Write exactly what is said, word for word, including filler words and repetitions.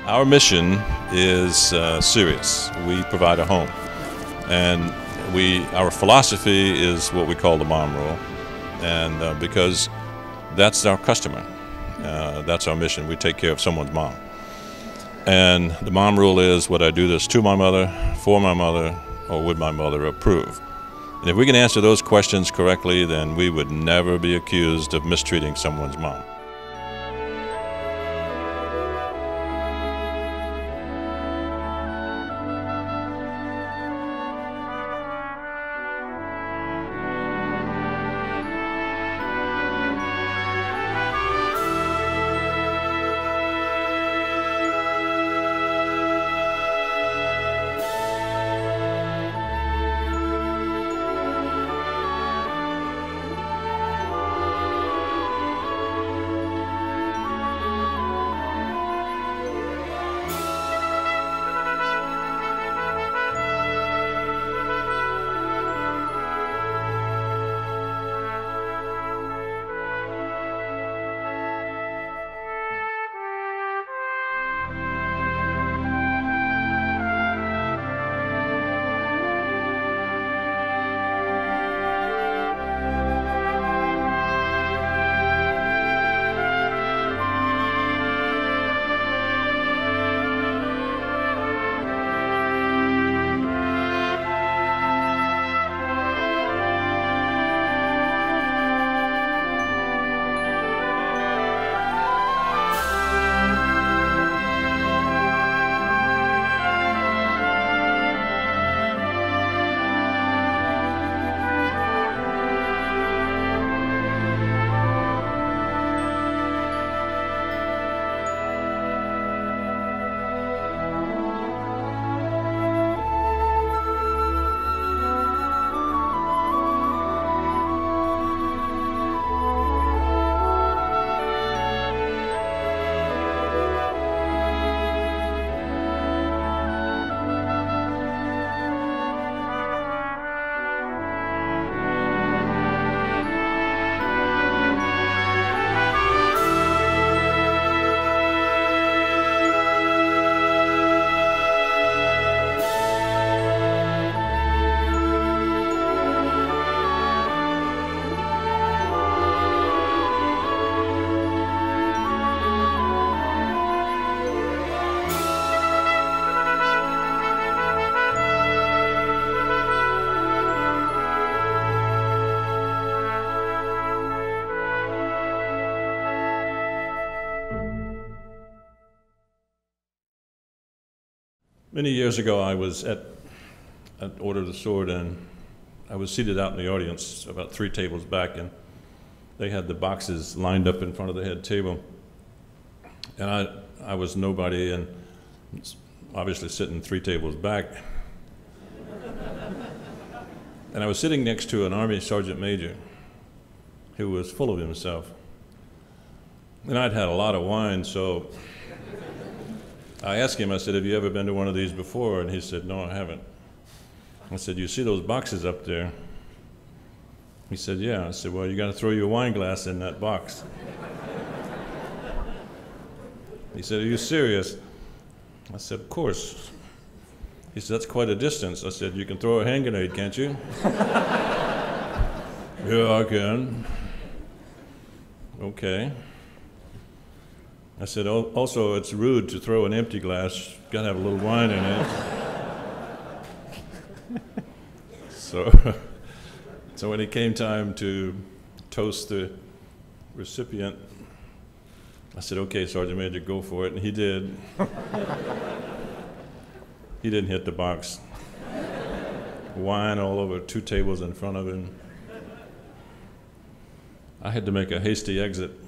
Our mission is uh, serious. We provide a home, and we our philosophy is what we call the mom rule, and uh, because that's our customer, uh, that's our mission. We take care of someone's mom, and the mom rule is: would I do this to my mother, for my mother, or would my mother approve? And if we can answer those questions correctly, then we would never be accused of mistreating someone's mom. Many years ago, I was at, at Order of the Sword, and I was seated out in the audience about three tables back, and they had the boxes lined up in front of the head table. And I, I was nobody, and obviously sitting three tables back. And I was sitting next to an Army Sergeant Major who was full of himself. And I'd had a lot of wine, so I asked him, I said, have you ever been to one of these before? And he said, no, I haven't. I said, you see those boxes up there? He said, yeah. I said, well, you got to throw your wine glass in that box. He said, are you serious? I said, of course. He said, that's quite a distance. I said, you can throw a hand grenade, can't you? Yeah, I can. Okay. I said, oh, also, it's rude to throw an empty glass. You've got to have a little wine in it. so, so when it came time to toast the recipient, I said, okay, Sergeant Major, go for it. And he did. He didn't hit the box. Wine all over two tables in front of him. I had to make a hasty exit.